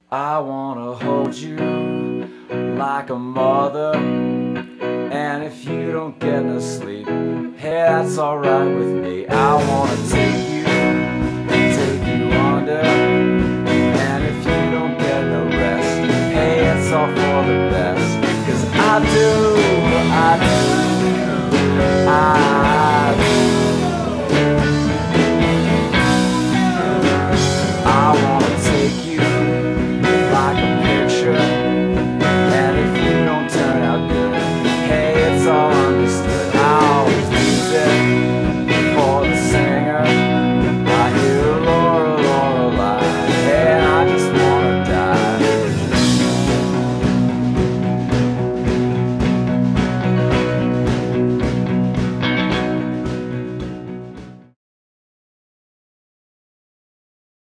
I wanna hold you like a mother, and if you don't get no sleep, hey, that's alright with me. I wanna take you